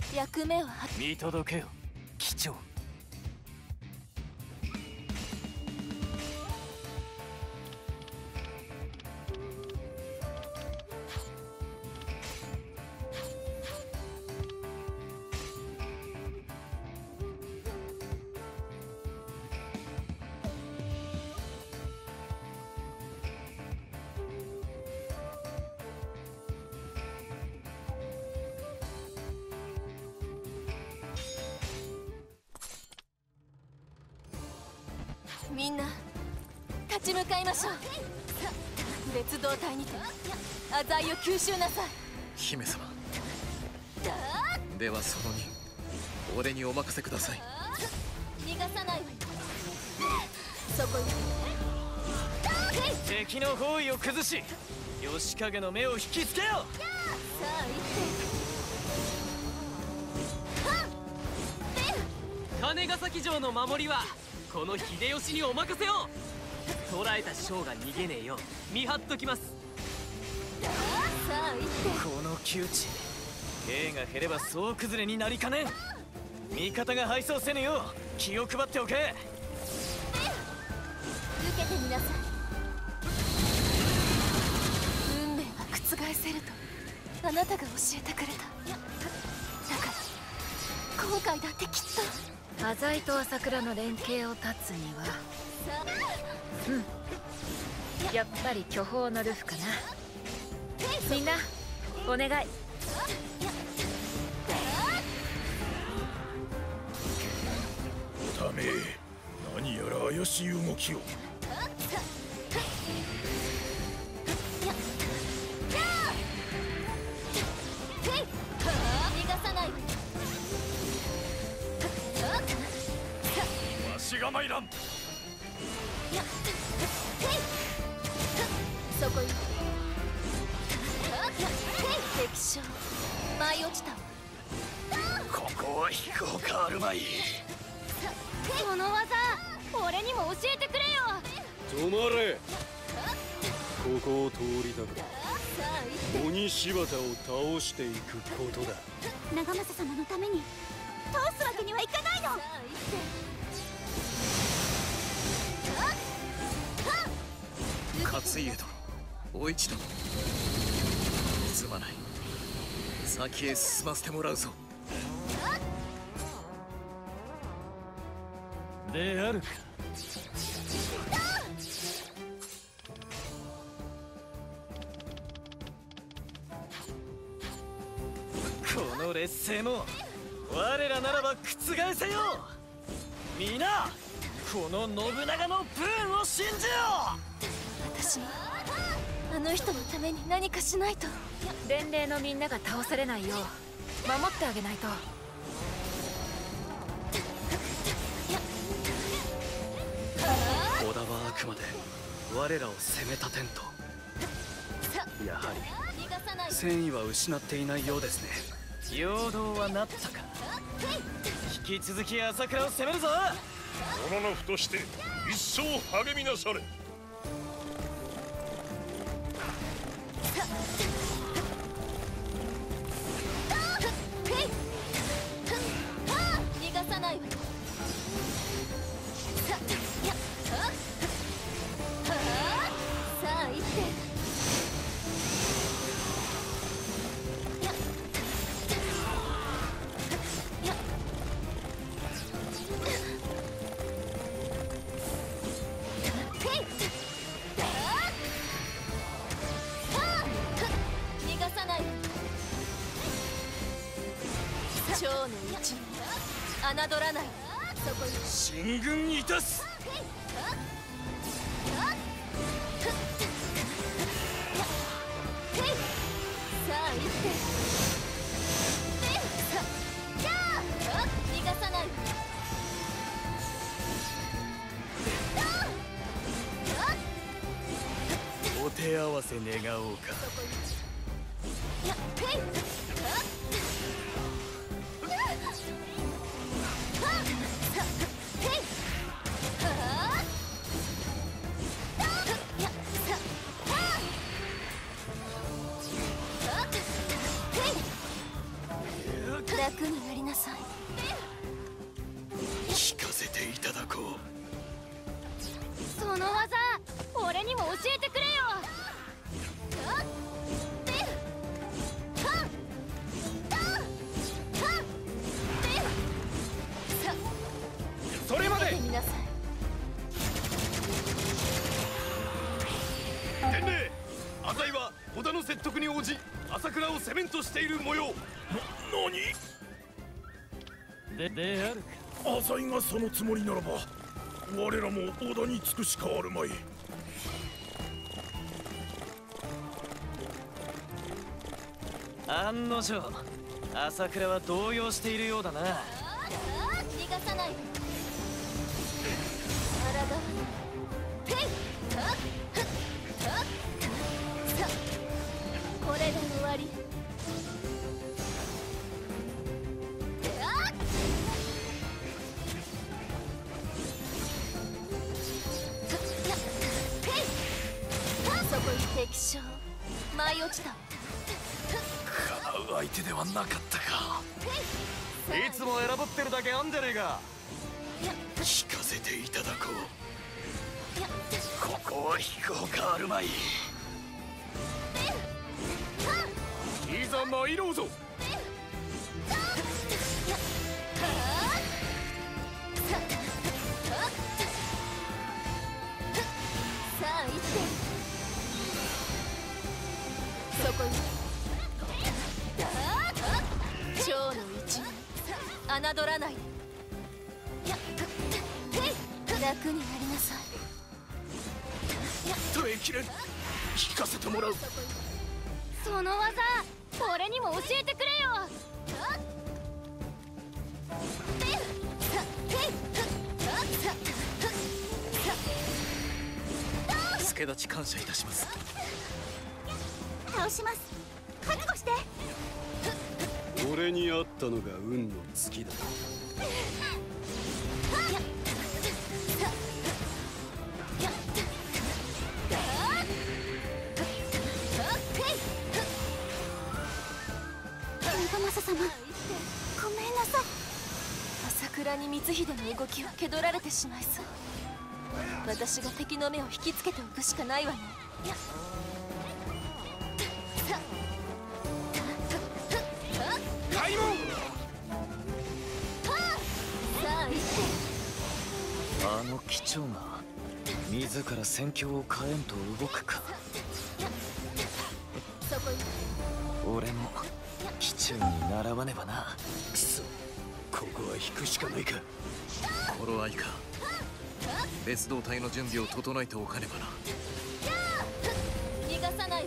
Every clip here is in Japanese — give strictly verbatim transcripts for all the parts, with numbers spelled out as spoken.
役目は見届けよ機長。 みんな立ち向かいましょう。別動隊にて浅井を吸収なさい。 姫様、ではそのに俺にお任せください。 逃がさないわよ。そこに敵の包囲を崩し吉影の目を引きつけよ。さあ行って。金ヶ崎城の守りはこの秀吉にお任せを。捕らえた将が逃げねえよう見張っときます。 さあ行って。 この窮地兵が減れば総崩れになりかねん。味方が敗走せぬよう気を配っておけ。 受けてみなさい。運命は覆せるとあなたが教えてくれた。だから今回だってきっと浅井と朝倉の連携を断つには、うんやっぱり巨峰のルフかな。みんなお願い。 おため何やら怪しい動きを。 逃がさないわよ。 わしが参らん。 そこに敵将舞い落ちたわ。 ここは飛行かあるまい。 この技俺にも教えてくれよ。 止まれ。ここを通りたく鬼柴田を倒していくことだ。 長政様のために倒すわけにはいかないの。 勝家殿、お市殿、すまない。先へ進ませてもらうぞ。 であるか。この劣勢も我らならば覆せよ。皆この信長の分を信じよ。 私もあの人のために何かしないと。 伝令のみんなが倒されないよう守ってあげないと。 織田はあくまで我らを攻め立てんと。やはり戦意は失っていないようですね。 陽動はなったか。引き続き朝倉を攻めるぞ。 者のふとして一層励みなされ。 逃がさないわよ。さあ行って。逃がさないわよ。蝶の一に侮らない。そこに進軍いたす。 さあ行って。逃がさない。 お手合わせ願おうか。 だ楽になりなさい。 聞かせていただこう。 その技俺にも教えてくれよ。 それまで。 みなさい。 伝令、浅井は織田の説得に応じ朝倉を攻めんとしている模様。な、 でであるか。 何？浅井がそのつもりならば我らも織田につくしかあるまい。 案の定朝倉は動揺しているようだな。 逃がさない。体ていはっはっはっさこれで終わり。そこに敵将舞い落ちた。 かなう相手ではなかったか。 いつも選ばってるだけあんじゃねえか。 聞かせていただこう。ここは引くほかあるまい。いざ参ろうぞ。 さあ行ってそこに蝶の一に侮らないで。楽になりなさい。 耐えきれん。聞かせてもらう。 その技俺にも教えてくれよ。 助立ち感謝いたします。 倒します。覚悟して。 俺に会ったのが運の尽きだ。 マサ様、ごめんなさい。朝倉に光秀の動きは蹴取られてしまいそう。私が敵の目を引きつけておくしかないわね。 開門。 さあ行って。 あの機長が自ら戦況を変えんと動くか。 そこに俺も機中に習わねばな。 くそ、ここは引くしかないか。頃合いか。別動隊の準備を整えておかねばな。 逃がさない。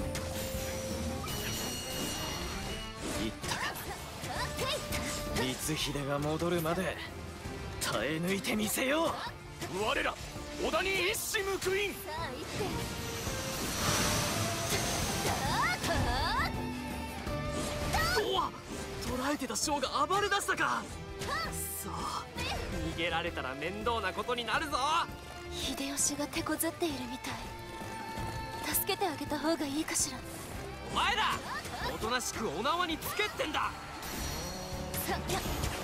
言ったか。光秀が戻るまで耐え抜いてみせよう。 我ら織田に一矢報いん。 さあ行って。 おわっ、捉えてた将が暴れ出したか。そう、逃げられたら面倒なことになるぞ。 秀吉が手こずっているみたい。助けてあげた方がいいかしら。 お前だ、おとなしくお縄につけってんだ。 さや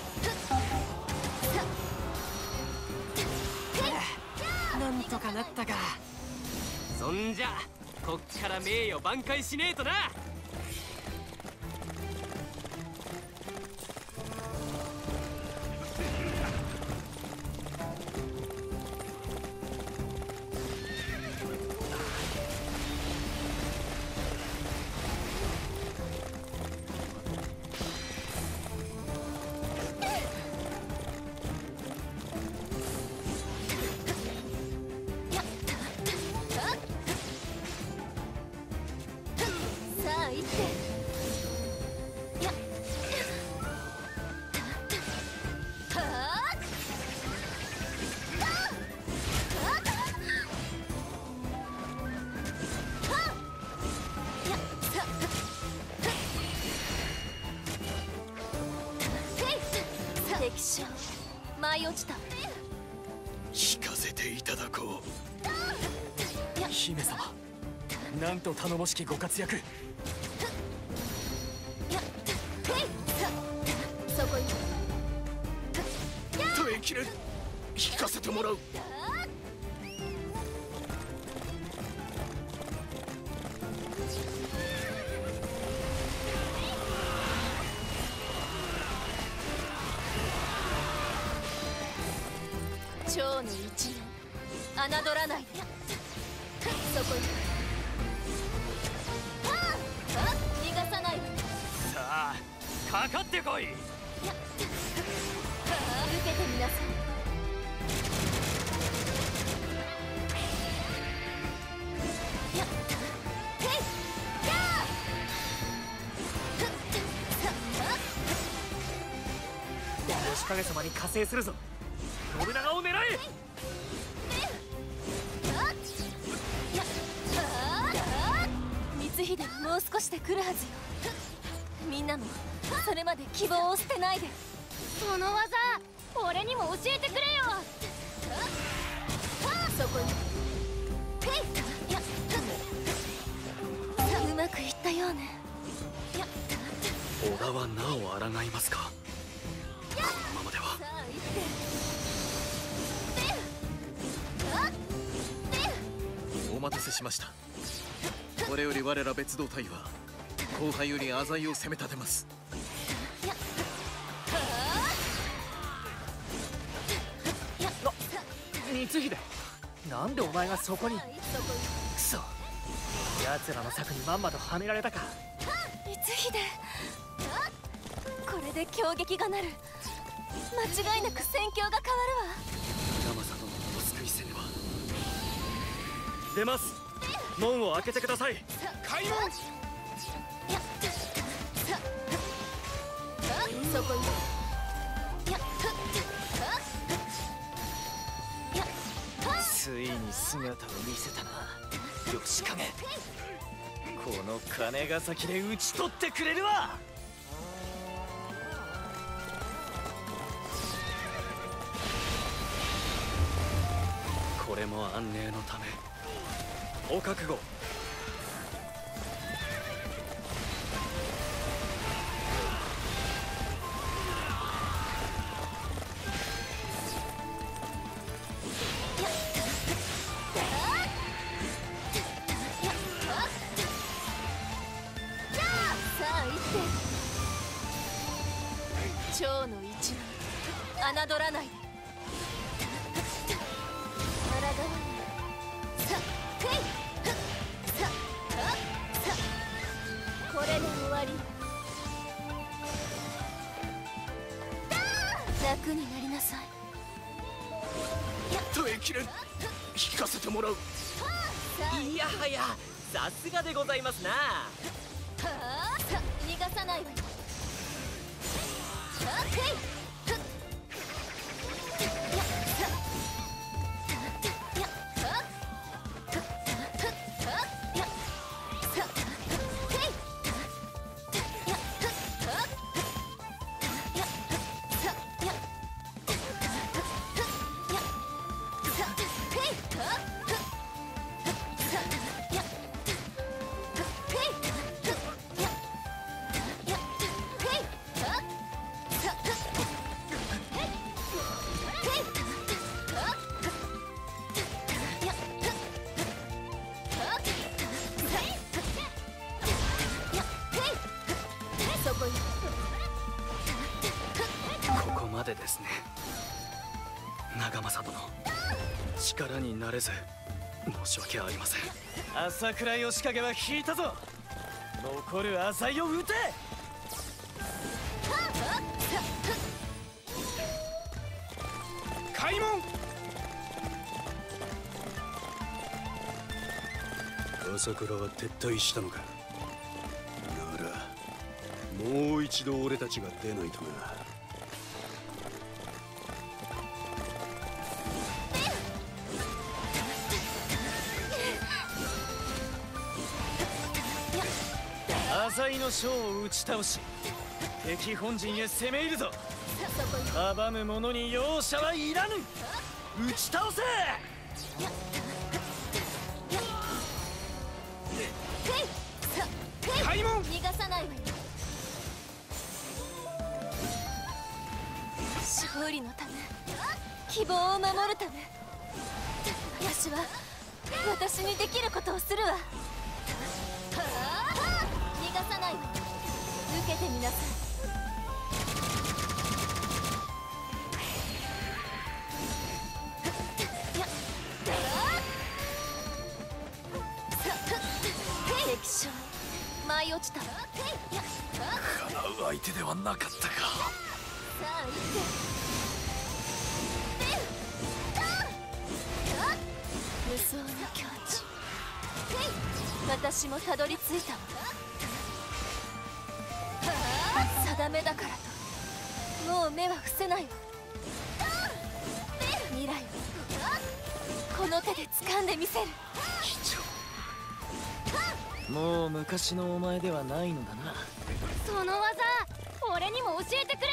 なんとかなったか。そんじゃこっから名誉挽回しねえとな。 さあ行って。やっはあ敵将舞い落ちた。 聞かせていただこう。 姫様、なんと頼もしきご活躍。 やっへいさそここよ。 耐えきれん。引かせてもらう。 蝶の一年侮らないで。そこよ。逃がさないわ。 さあかかってこい。 受けてみなさい。やっへいやー吉影様に加勢するぞ。信長を狙え。 光秀はもう少しで来るはずよ。みんなもそれまで希望を捨てないで。その技俺にも教えてくれよ。そこにうまくいったようね。 織田はなお抗いますか。このままでは。 さあ行ってお待たせしました。これより我ら別動隊は後輩より浅井を攻め立てます。 光秀、なんでお前がそこに。くそ、奴らの策にまんまとはめられたか。 光秀、これで強撃がなる。間違いなく戦況が変わるわ。 長政殿の救い攻めは。 出ます。門を開けてください。 開門。 そこについに姿を見せたな吉影。この金ヶ崎で討ち取ってくれるわ。 これも安寧のため。 お覚悟。 蝶の一年侮らないで。抗わないさっへいさっさっこれで終わり。楽になりなさい。 耐えきれん。引かせてもらう。 いやはや、さすがでございますな。 はあ、さ逃がさないわよ。さっへいここまでですね。長政殿、力になれず申し訳ありません。 朝倉義景は引いたぞ。残る浅井を撃て。 開門。 朝倉は撤退したのか。ならもう一度俺たちが出ないとな。 浅井の将を打ち倒し敵本陣へ攻め入るぞ。阻む者に容赦はいらぬ。打ち倒せ。 開門。 逃がさないわよ。 司法理のため、希望を守るため、私は私にできることをするわ。逃がさないわ。受けてみなさい。敵将舞い落ちた。 叶う相手ではなかったか。 さあ行って無双の境地、私もたどり着いたわ。定めだからともう目は伏せないわ。未来をこの手で掴んでみせる。 もう昔のお前ではないのだな。 その技俺にも教えてくれよ。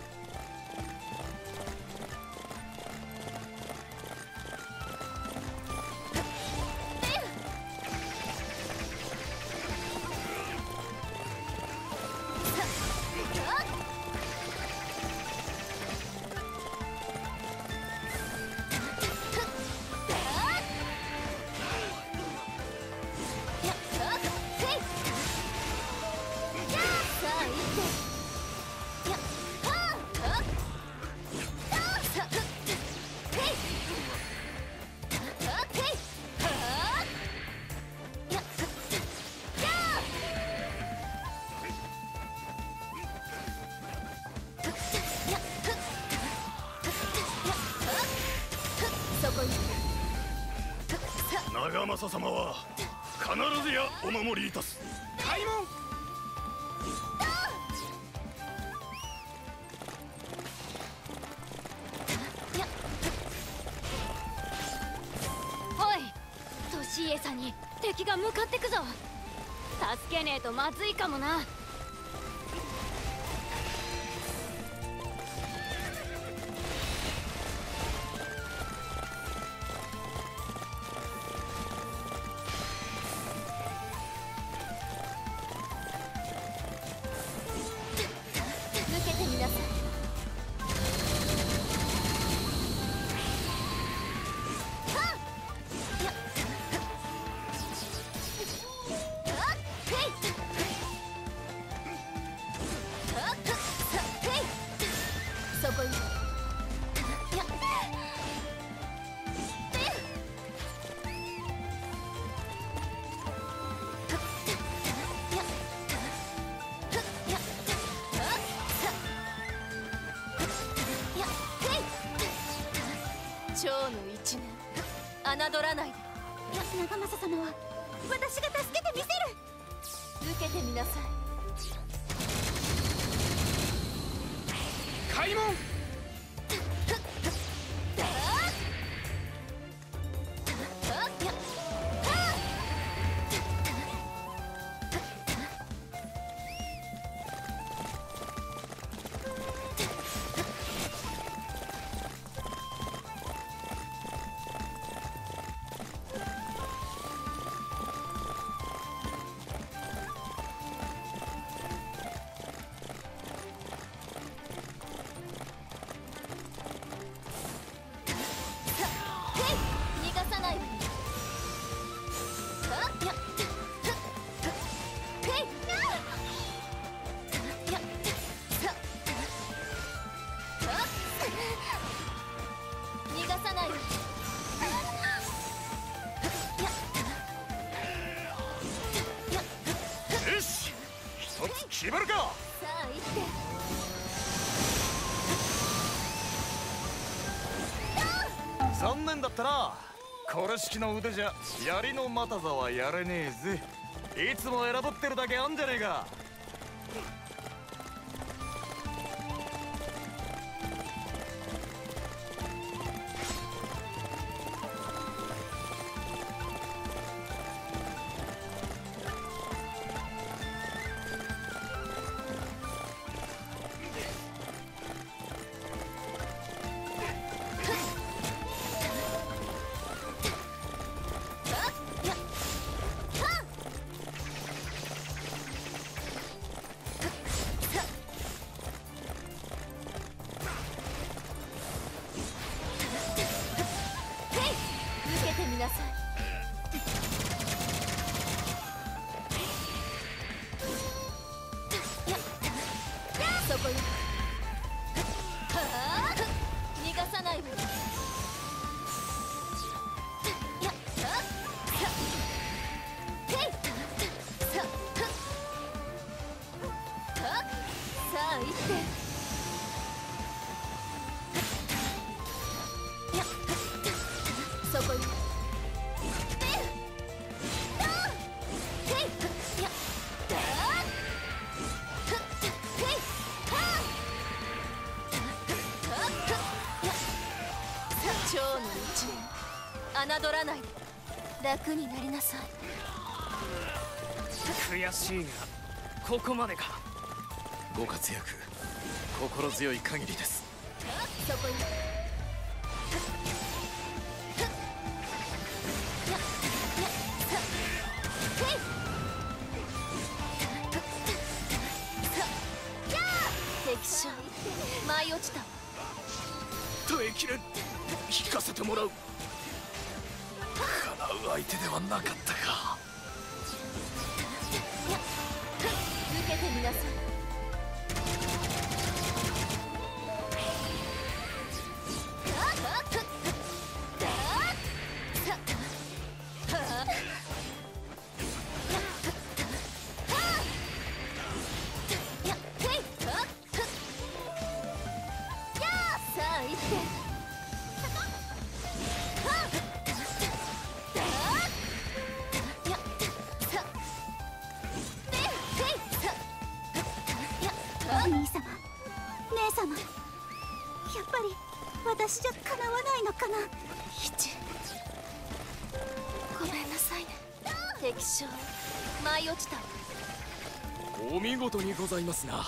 長政様は必ずやお守りいたす。開門。 おい、利家さんに敵が向かってくぞ。助けねえとまずいかもな。蝶の一年侮らないで。長政様は私が助けてみせる。受けてみなさい。 開門。 決まるか。 さあ行って。 残念だったな。これ式の腕じゃ槍の又座はやれねえぜ。いつも選ぶってるだけあんじゃねえか。 侮らないで楽になりなさい。 悔しいがここまでか。 ご活躍心強い限りです。 そこに敵将舞い落ちた。 耐えきれん。引かせてもらう。叶う相手ではなかったか。 受けてみなさい。 お兄様、姉様、やっぱり私じゃかなわないのかな。 一ごめんなさいね。敵将舞い落ちた。 お見事にございますな。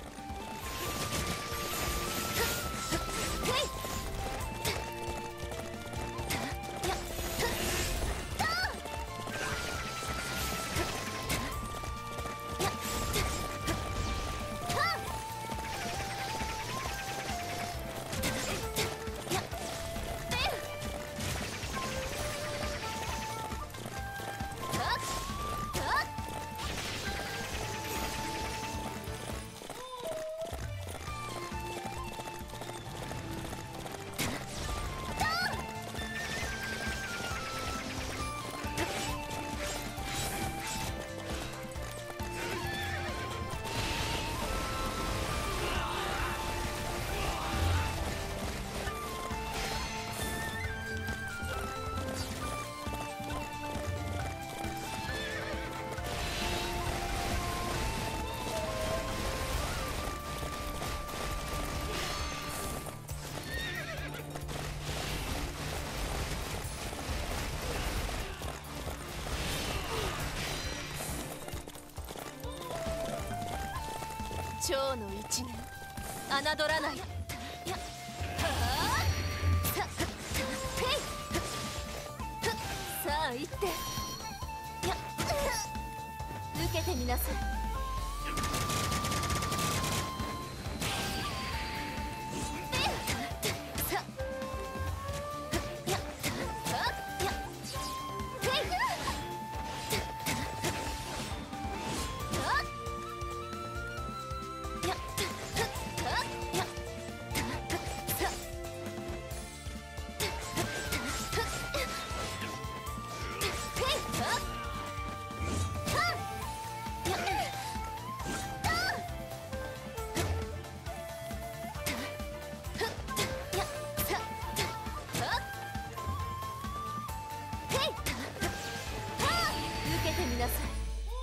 蝶の一年侮らない。やはあさへいさあ行ってや受けてみなさい。受けてみなさい。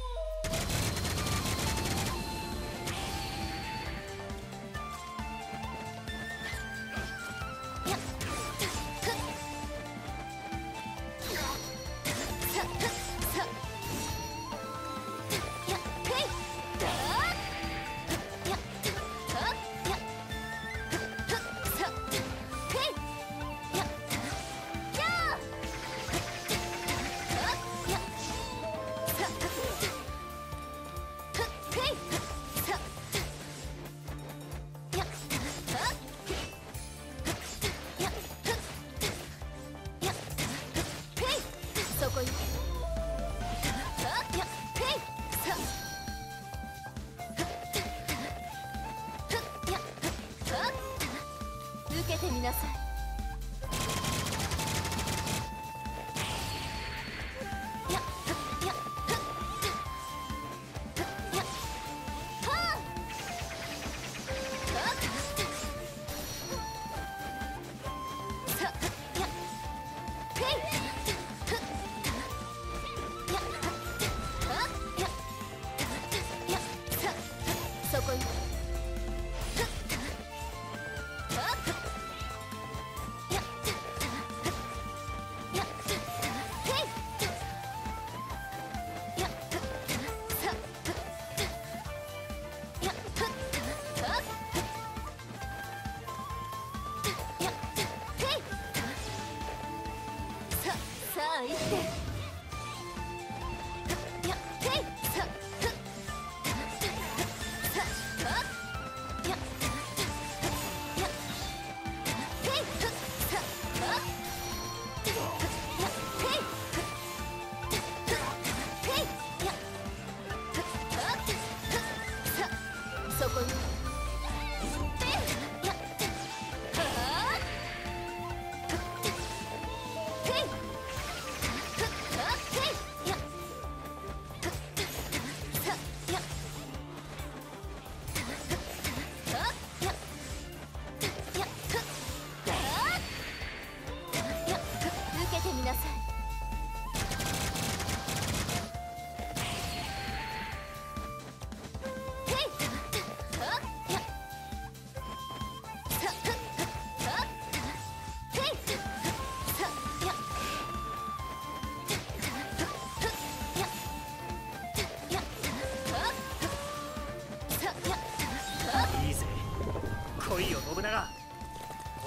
そこに受けてみなさい。そこに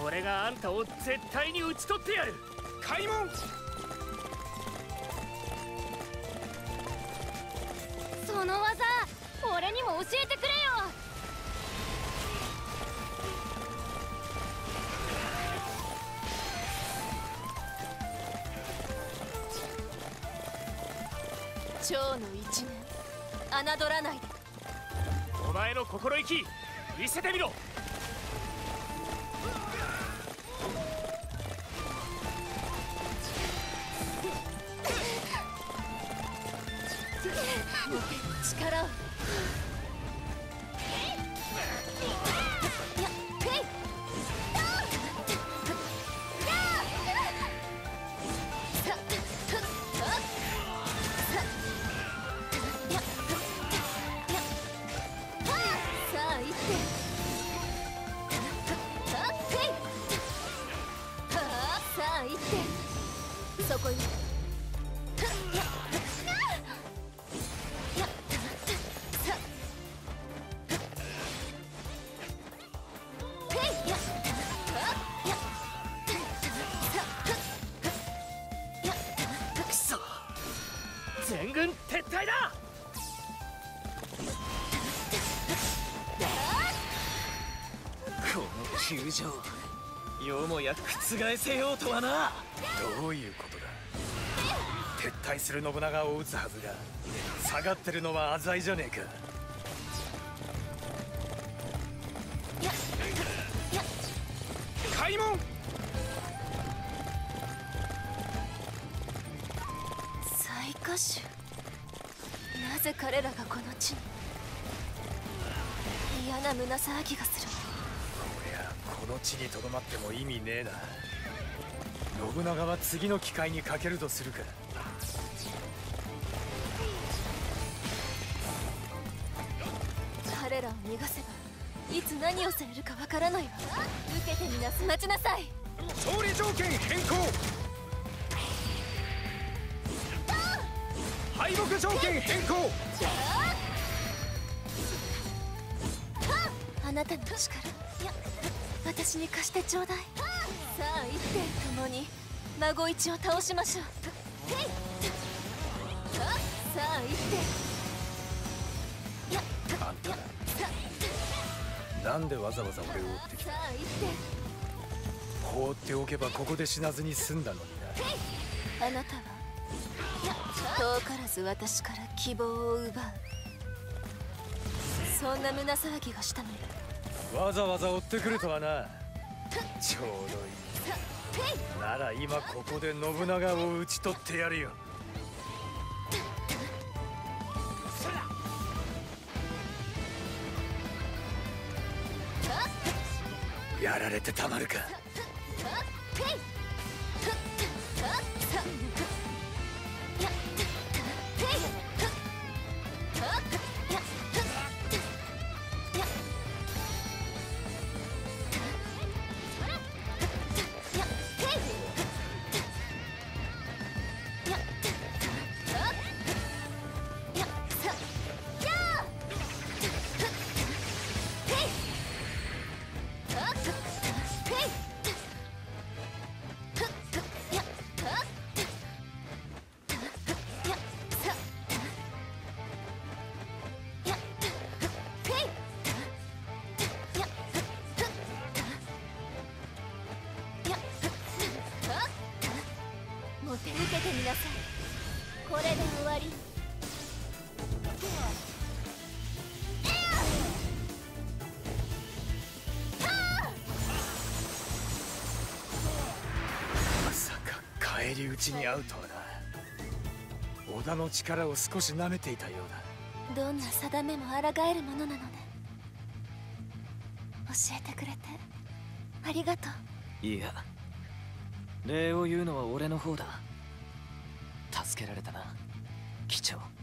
俺があんたを絶対に討ち取ってやる。開門。 その技俺にも教えてくれよ。蝶の一年侮らないで。 お前の心意気見せてみろ。 力を。そこにくそ、全軍撤退だ。 この窮状よもや覆せようとはな。 どういうことだ。撤退する信長を討つはずが下がってるのは浅井じゃねえか。 開門。 最下手。なぜ彼らがこの地に。嫌な胸騒ぎがする。 こりゃこの地にとどまっても意味ねえな。信長は次の機会にかけるとするか。 彼らを逃がせばいつ何をされるかわからないわ。受けてみなす。待ちなさい。 勝利条件変更。敗北条件変更。 あなたの力私に貸してちょうだい。さあ一点共に孫一を倒しましょう。さあ一点。 あんたなんでわざわざ俺を追ってきた。 さあ一点。 放っておけばここで死なずに済んだのにな。 あなたは遠からず私から希望を奪う。そんな胸騒ぎがしたのよ。 わざわざ追ってくるとはな。ちょうどいい。なら今ここで信長を討ち取ってやるよ。やられてたまるか。受けてみなさい。これで終わり。 まさか返り討ちに遭うとはな。織田の力を少し舐めていたようだ。どんな定めも抗えるものなのね。教えてくれてありがとう。 いや、礼を言うのは俺の方だ。助けられたな、機長。